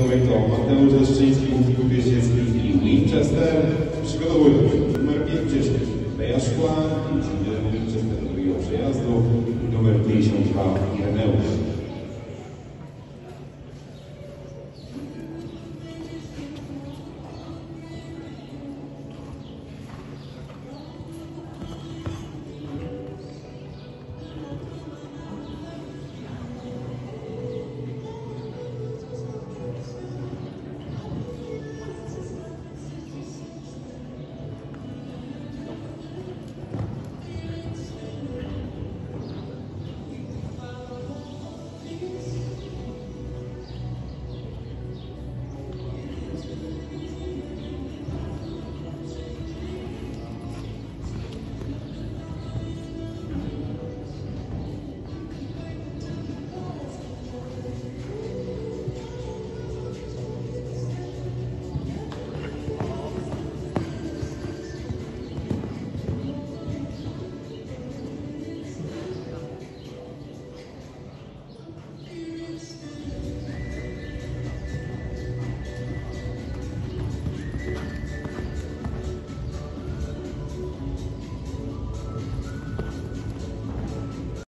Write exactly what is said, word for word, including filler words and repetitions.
startowej to Mateusz Leszczyński, Łukasz Pieściecki i Winchester. Przygotowują numer pięćdziesiąt Beja Szkła, inżynier Winchester do drugiego przejazdu, numer pięćdziesiąt dwa Ireneusz.